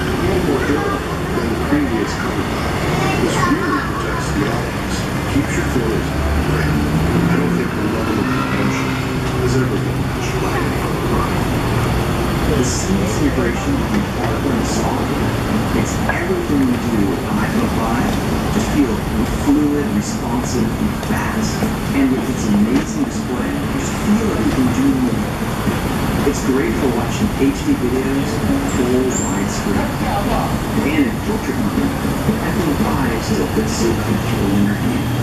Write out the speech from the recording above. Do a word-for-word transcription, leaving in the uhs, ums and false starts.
little more durable than the previous cover body. This really protects the optics, keeps your photos great. I don't think the level of protection has ever been matched by any other product. The seamless integration between hardware and software makes everything we do with an iPhone five just feel fluid, responsive, and fast. And with its amazing display, you just feel like you can do more. It's great for watching H D videos on full widescreen. And in portrait mode, iPhone five still fits so comfortable in your hand.